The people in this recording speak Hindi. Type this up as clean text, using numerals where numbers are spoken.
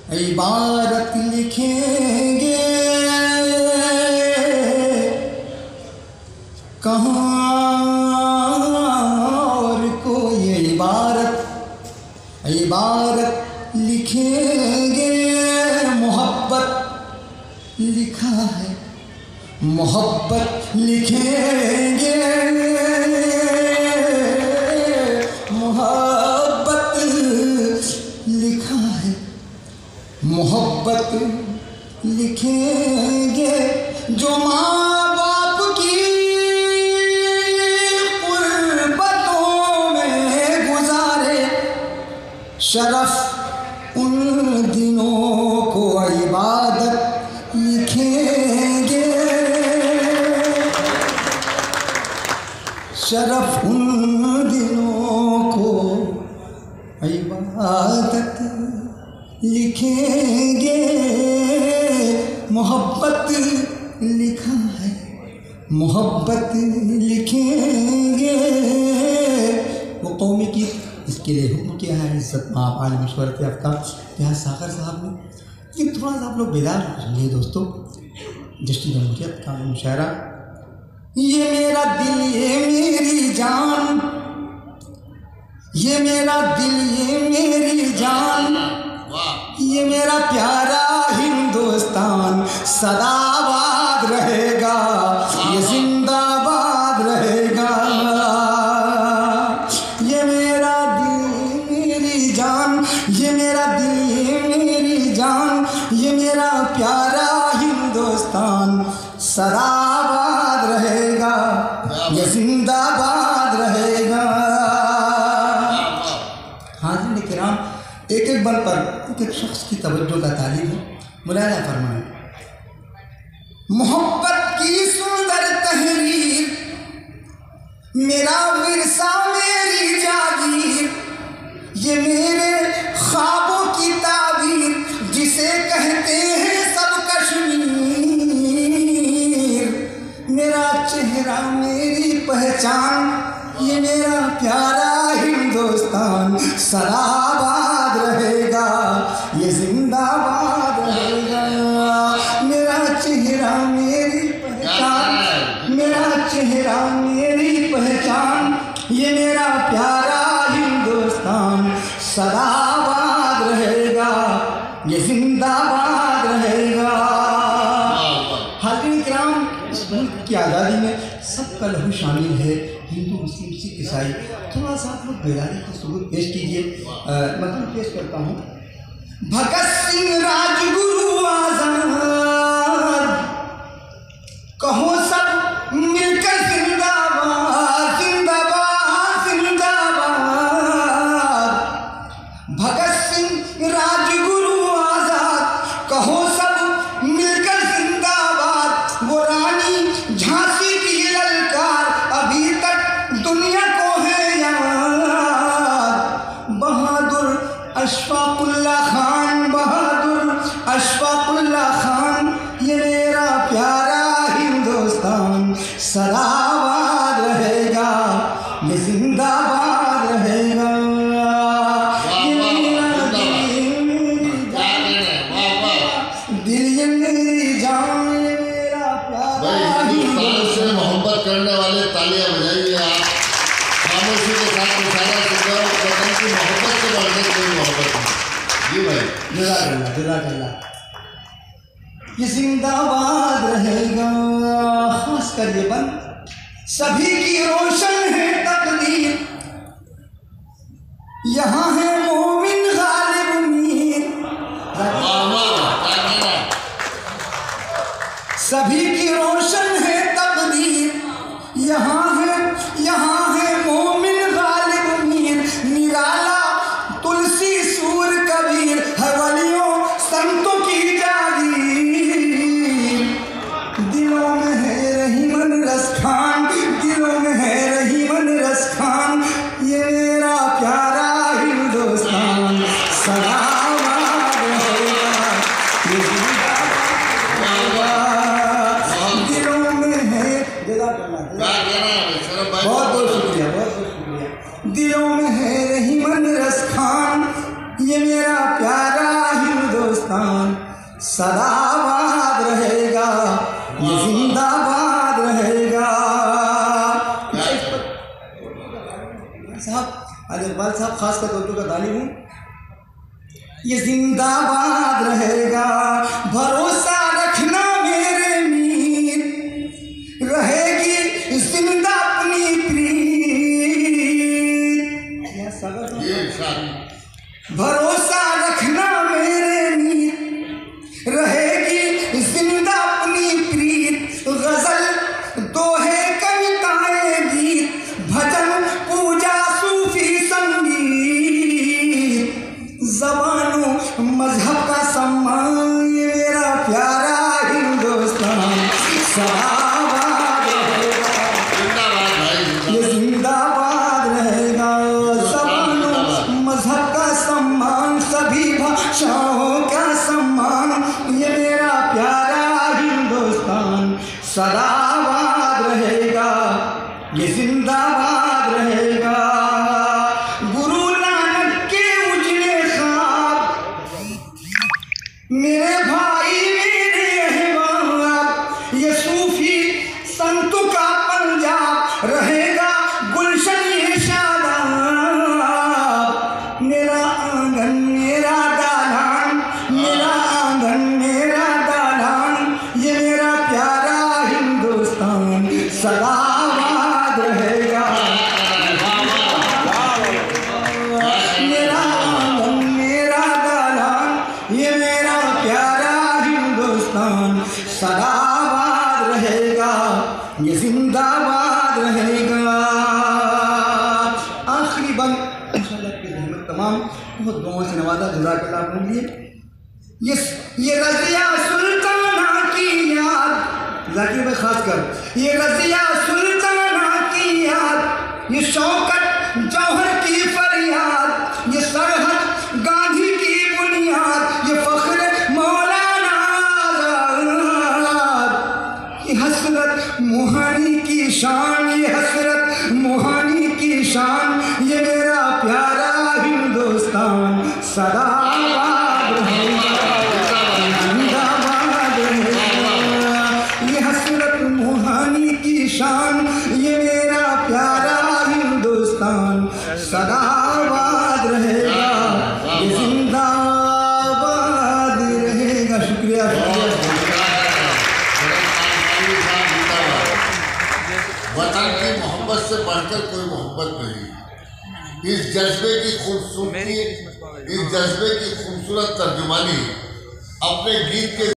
इबारत लिखेंगे कहाँ और कोई इबारत लिखेंगे। मोहब्बत लिखा है, मोहब्बत लिखेंगे, मोहब्बत लिखा है, मोहब्बत लिखेंगे। जो माँ बाप की कुर्बतों में गुजारे, शरफ उन दिनों को इबादत लिखेंगे, शरफ उन दिनों को इबादत लिखेंगे। मोहब्बत लिखा है, मोहब्बत लिखेंगे। वो कौमी की इसके लिए हुक्म किया है इज़्ज़त माँ आलिम शोहरत याफ्ता यहाँ सागर साहब ने। लेकिन थोड़ा सा आप लोग बेदार रहिए दोस्तों। जश्न जमहूरियत का मुशायरा, ये मेरा दिल ये मेरी जान, ये मेरा दिल ये मेरी जान, ये मेरा प्यारा हिंदुस्तान सदाबाद रहेगा, ये जिंदाबाद रहेगा। ये मेरा दिल ये मेरी जान, ये मेरा दिल ये मेरी जान, ये मेरा प्यारा हिंदुस्तान सदाबाद रहेगा, ये जिंदाबाद रहेगा। हाज़िरीन किराम, एक एक बल पर एक एक शख्स की तवज्जो का तालीब है। मुलाहिज़ा फरमाएं, मोहब्बत की सुंदर तहरीर, मेरा विरसा मेरी जागीर, ये मेरे ख्वाबों की ताबीर, जिसे कहते हैं सब कश्मीर। मेरा चेहरा मेरी पहचान, ये मेरा प्यारा हिंदुस्तान सदाबाद रहेगा, ये जिंदाबाद रहेगा। मेरा चेहरा मेरी पहचान, मेरा चेहरा मेरी पहचान, ये मेरा प्यारा हिंदुस्तान सदाबाद रहेगा, ये जिंदाबाद रहेगा। हाज़िरीन किराम, इस मुल्क की आज़ादी में सबका लहू शामिल है, हिंदू मुस्लिम सिख ईसाई। थोड़ा सा आप लोग बेदारी का सबूत पेश कीजिए। मतलब पेश करता हूँ, भगत सिंह राजगुरु आजाद, कहो सब मिलकर जिंदाबाद, जिंदाबाद, जिंदाबाद। भगत सिंह राजगुरु आजाद, कहो सब मिलकर जिंदाबाद। वो रानी झांसी की ललकार अभी तक दुनिया को है याद। बहादुर अशफाकुल्ला खान, बहादुर अशफाकुल्ला खान, ये मेरा प्यारा हिंदुस्तान सदाबाद रहेगा, ये जिंदाबाद रहेगा। ये मेरा दिल ये मेरी जान, ये मेरा प्यारा हिंदुस्तान से मोहब्बत करने वाले तालियां बजाइए आप। खामोशी के साथ मुशायरा सुनकर वतन की मोहब्बत से बढ़कर कोई मोहब्बत नहीं। जी भाई, जज़ाकल्लाह, जज़ाकल्लाह। ये जिंदाबाद रहेगा। खास कर ये बंद सभी की रोशन है तकदीर, यहाँ है मोमिन गालिब मीर। सभी की रोशन है तकदीर, यहाँ है मोमिन गालिब मीर। निराला तुलसी सूर कबीर, है वलियों संतों की जागीर। दिलों में है रहीमन रस खान, दिलों में है रहीमन रस खान, ये मेरा प्यारा हिंदुस्तान सदाबाद रहेगा, ये जिंदाबाद रहेगा। साहब आज इकबाल साहब खास कर उर्दू का तालिब हूँ। ये जिंदाबाद रहेगा, भरोसा रखना मेरे मीर, रहेगी जिंदा अपनी प्रीत। भरोसा रखना मेरे मीर, रहेगी जिंदा अपनी प्रीत। गजल दोहे कविताएं गीत, भजन पूजा सूफी संगीत, ज़बानों मजहब का सम्मान, ये मेरा प्यारा हिंदुस्तान सदाबाद रहेगा, ये जिंदाबाद रहेगा। ज़बानों मजहब का सम्मान, सभी भाषाओं का सम्मान, ये मेरा प्यारा हिंदुस्तान सदाबाद रहेगा, ये जिंदाबाद रहेगा। गुरु नानक के उजले ख्वाब, मेरे भाई मेरे अहबाब, ये सूफी संतों का पंजाब रहेगा गुलशन ये शादाब। मेरा आंगन मेरा दालान, मेरा आंगन मेरा दालान, ये मेरा प्यारा हिंदुस्तान सदाबाद रहेगा। मेरा आंगन मेरा दालान, ये मेरा प्यारा हिंदुस्तान सदाबाद रहेगा, ये जिंदाबाद रहेगा। आखिरी बंद इंशाअल्लाह की रहमत तमाम बहुत दुआओं से नवाजा, जज़ाकल्लाह अपने लिए। ये रज़िया सुल्ताना की याद, जाकिर भाई खास कर, ये रज़िया सुल्ताना की याद, ये शौकत जौहर की फरियाद, ये सरहद गांधी की बुनियाद, ये फख्र मौलाना आज़ाद, ये हसरत मोहानी की शान, ये हसरत मोहानी की शान, ये मेरा प्यारा हिंदुस्तान सदाबाद रहेगा, जिंदाबाद रहेगा। ये हसरत मोहानी की शान, ये मेरा प्यारा हिंदुस्तान सदाबाद रहेगा, ये जिंदाबाद रहेगा। शुक्रिया। वतन की मोहब्बत से बढ़कर कोई मोहब्बत नहीं। इस जज्बे की खूबसूरती, इस जज्बे की खूबसूरत तर्जुमानी अपने गीत के